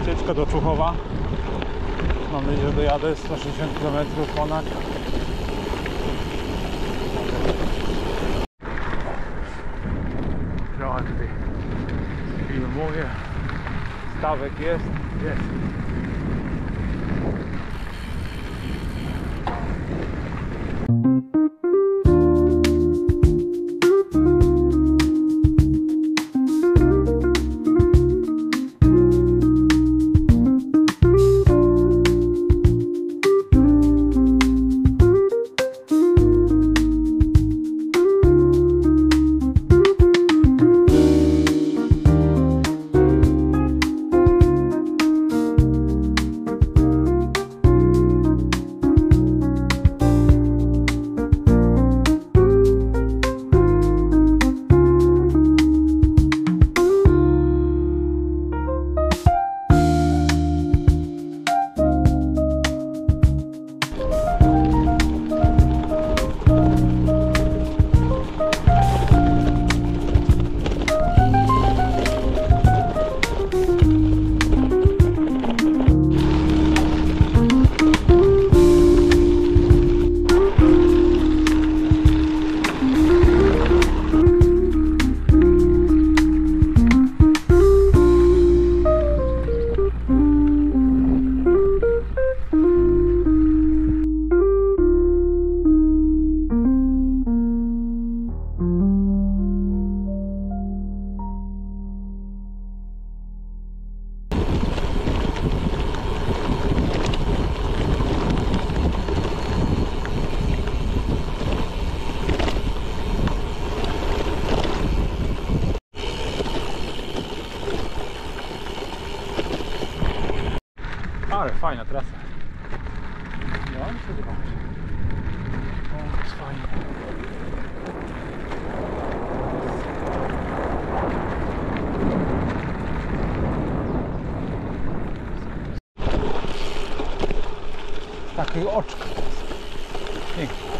wycieczka do Czuchowa. Mam nadzieję, że dojadę 160 km ponad. Trochę tutaj filmuję. Stawek jest. Ale fajna trasa. No, co ty masz? O, jest fajnie. Takiego oczka. Pięknie.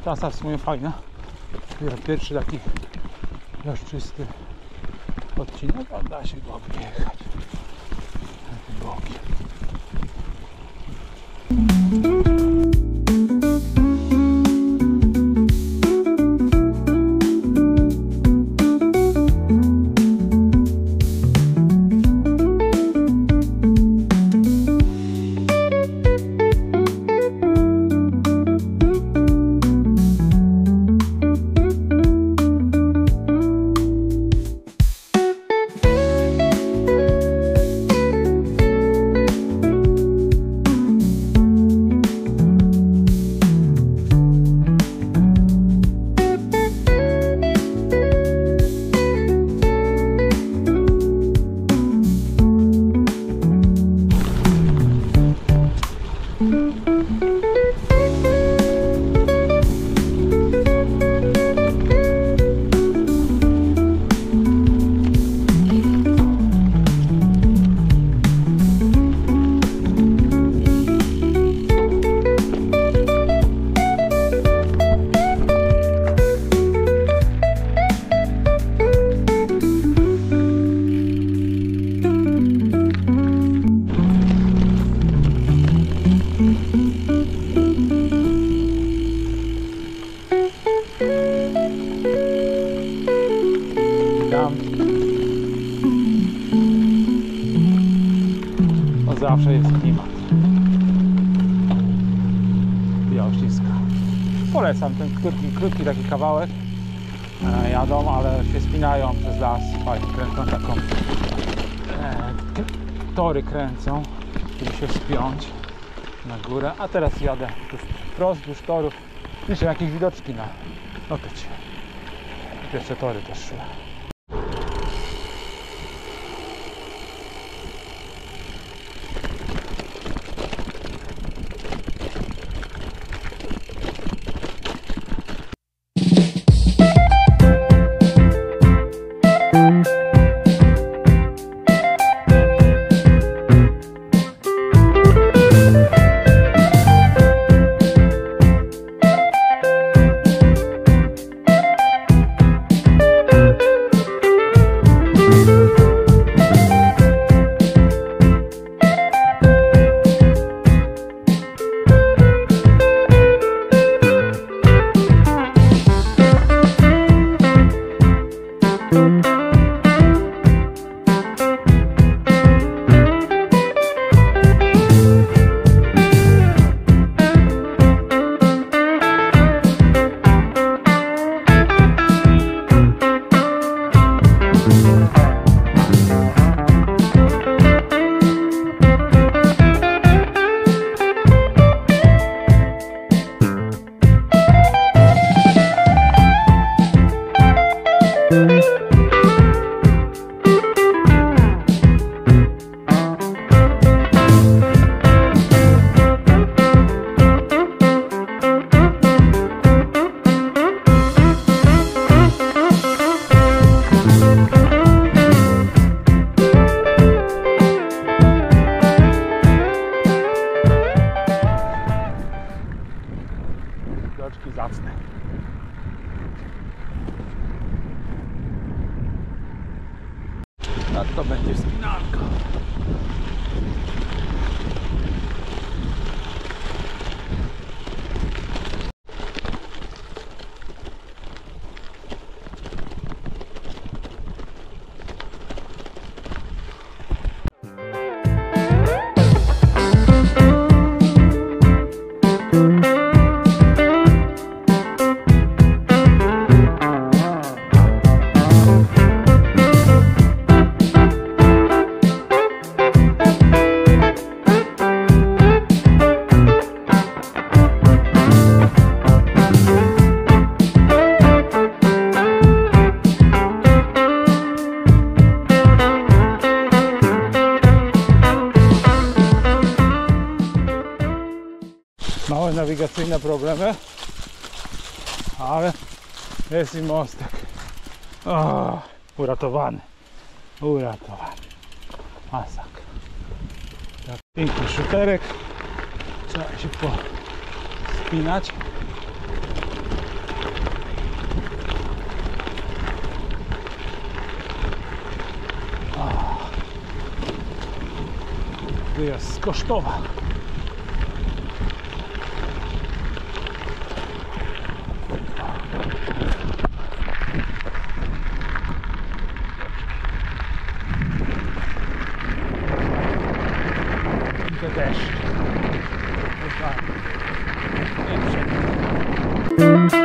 trasa w sumie fajna. Pierwszy taki dość czysty odcinek, a da się go objechać na tym bokiem. To zawsze jest klimat. Białowieska. Polecam ten krótki taki kawałek. Jadą, ale się spinają przez las. Fajnie kręcą taką. Tory kręcą, żeby się wspiąć na górę. A teraz jadę wprost wzdłuż torów. Jeszcze jakieś widoczki na Okęcie. Pierwsze tory też szły. Widoczki zacne. A to będzie wspinalka. Małe nawigacyjne problemy, ale jest i mostek. O, uratowany. Masakra. Tak, piękny szuterek. Trzeba się pospinać. wyjazd z Kosztowa. To deszcz. Nie wszędzie.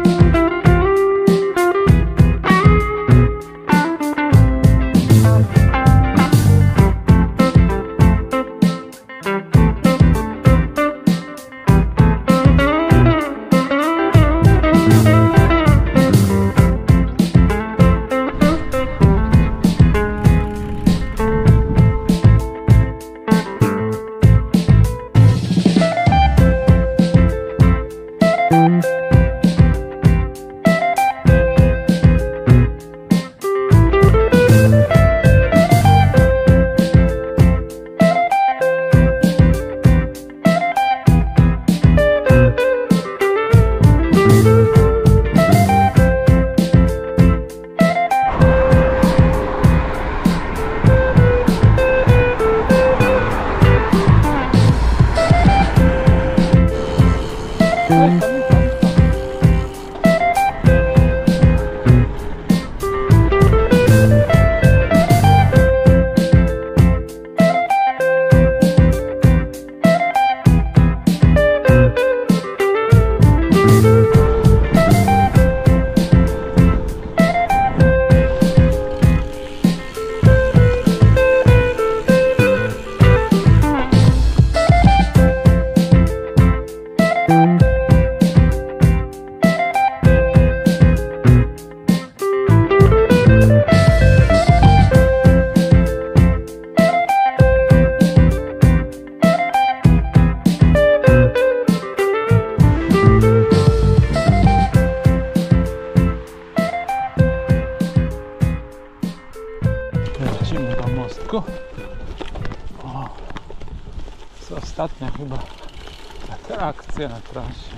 Lecimy po mostku. O, to ostatnia chyba atrakcja na trasie.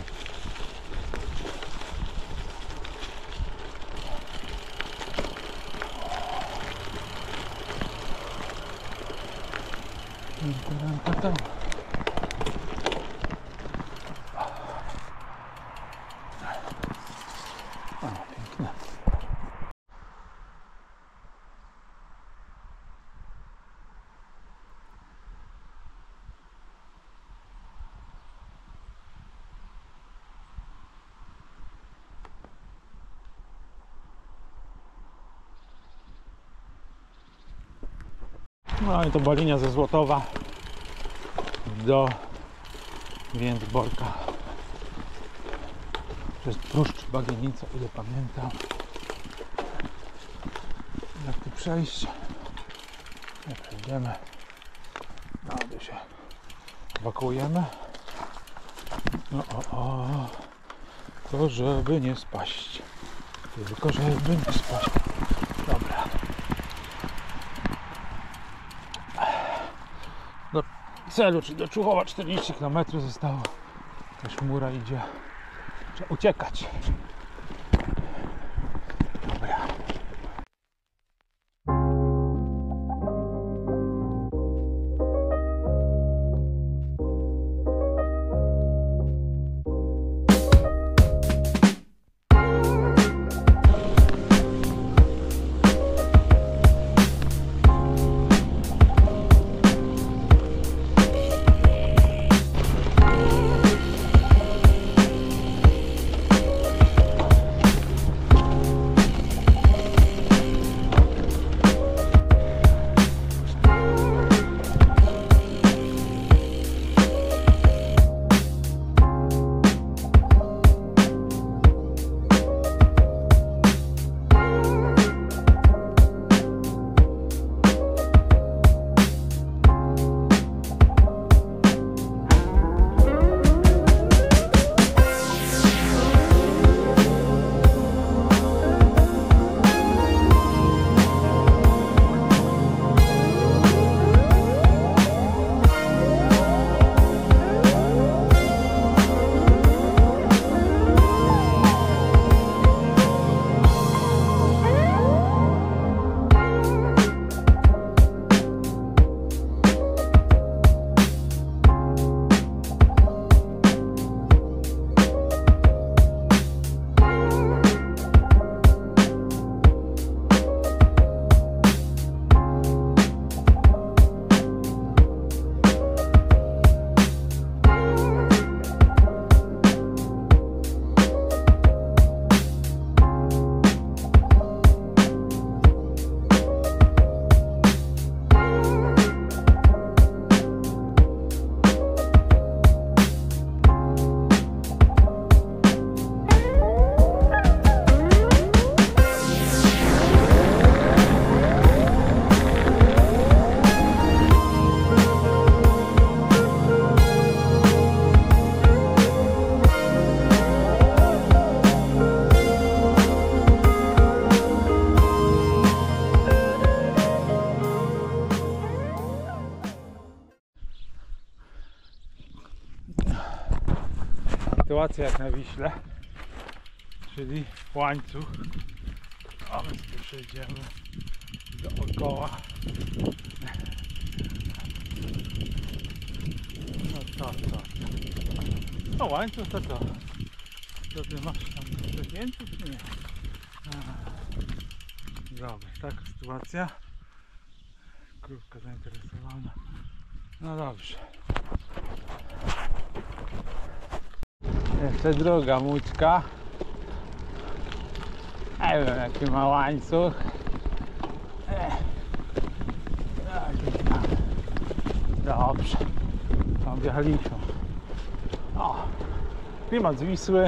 O, piękne. No i to Balinia ze Złotowa do Więdborka przez Pruszcz, Bagienica, ile pamiętam. Jak tu przejść? Nie przejdziemy. No tu się ewakuujemy. No o, to żeby nie spaść. Tylko żeby nie spaść. Dobra. Do celu, czyli do Człuchowa 40 km zostało. Też chmura idzie. Trzeba uciekać. Dobra. sytuacja jak na Wiśle, czyli łańcuch. A my sobie przejdziemy dookoła. No to. No łańcuch to. To ty masz tam przecięty czy nie? Dobra, taka sytuacja. Krówka zainteresowana. No dobrze. Jeszcze druga łódźka. Nie wiem jaki ma łańcuch. Dobrze. Tam wjechaliśmy. O, klimat z Wisły.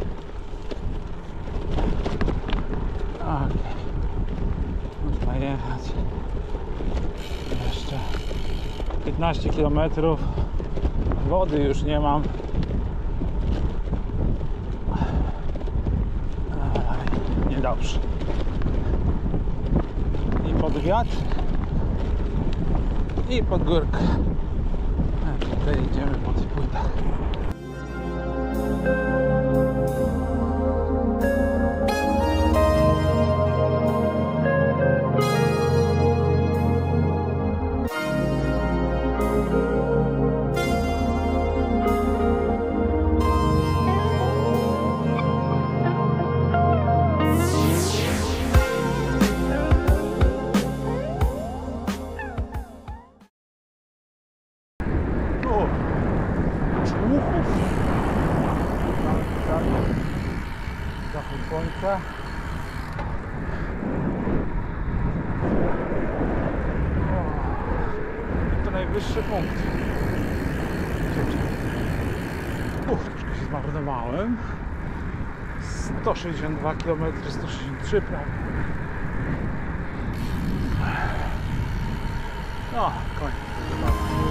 Okej. Można jechać. Jeszcze 15 km. Wody już nie mam. Niedobrze. I pod wiatr, i pod górkę. A tutaj idziemy po tych płytach. Zachód słońca. I to najwyższy punkt. Troszkę się zmarnowałem. 162 km, 163 prawie. No, koniec.